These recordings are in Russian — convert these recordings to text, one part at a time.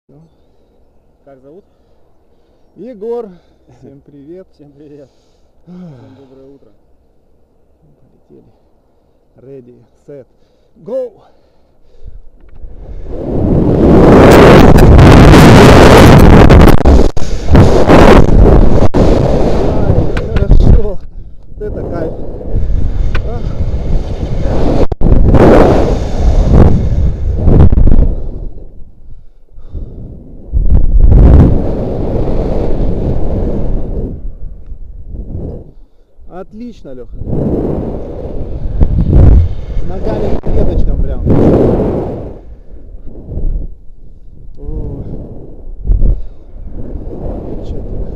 Ну. Как зовут? Егор. Всем привет. Всем привет. Всем доброе утро. Полетели. Ready, set, go! Ай, хорошо. Вот это кайф. Отлично, Лех. Ногами к клеточкам прям. О. Замечательно.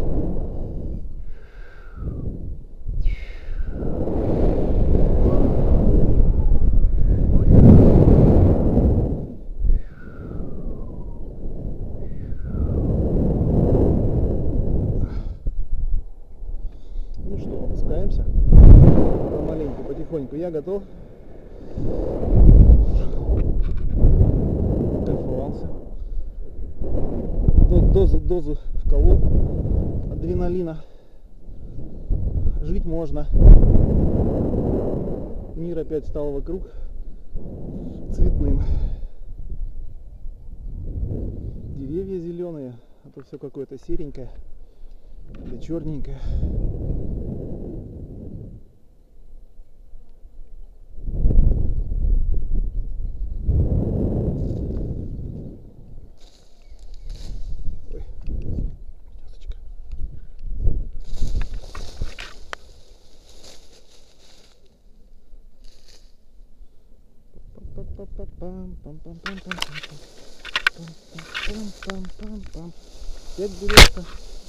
Ну что, опускаемся помаленьку, потихоньку. Я готов. Кайфовался. Дозу вколол адреналина. Жить можно. Мир опять стал вокруг цветным. Деревья зеленые, а то все какое-то серенькое, да черненькое. Опять березка.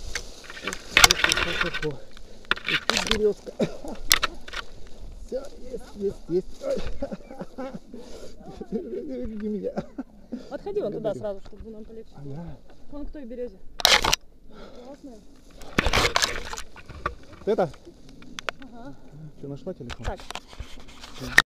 И тут березка. Все, есть. Береги меня. Отходи вон туда сразу, чтобы нам полегче. Ага. Вон к той березе. Классная. Это? Ага. Что, нашла телефон? Так.